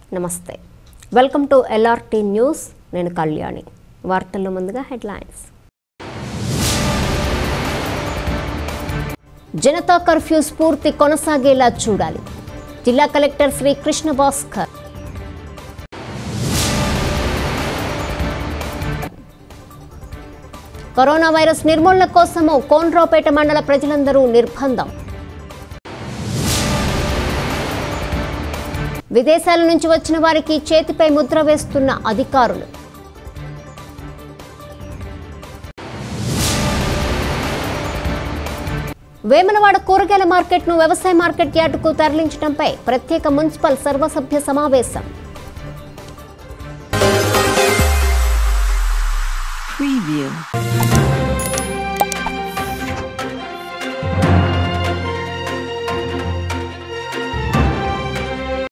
నమస్తే welcome to LRT news నేను కళ్యాణి వార్తల్లో ముందుగా హెడ్లైన్స్ జనతా కర్ఫ్యూ స్ఫూర్తి కొనసాగేలా చూడాలి జిల్లా collector Shri Krishna Bhaskar corona virus నిర్మూలన కోసము కోన్రావుపేట మండల ప్రజలందరూ నిర్బంధం విదేశాల నుంచి వచ్చిన వారికి చేతిపై ముద్ర వేస్తున్న అధికారులు వేములవాడ కూరగాయల మార్కెట్ను వ్యవసాయ మార్కెట్ యార్డుకు తరలించడంపై ప్రత్యేక మున్సిపల్ సర్వసభ్య సమావేశం Preview.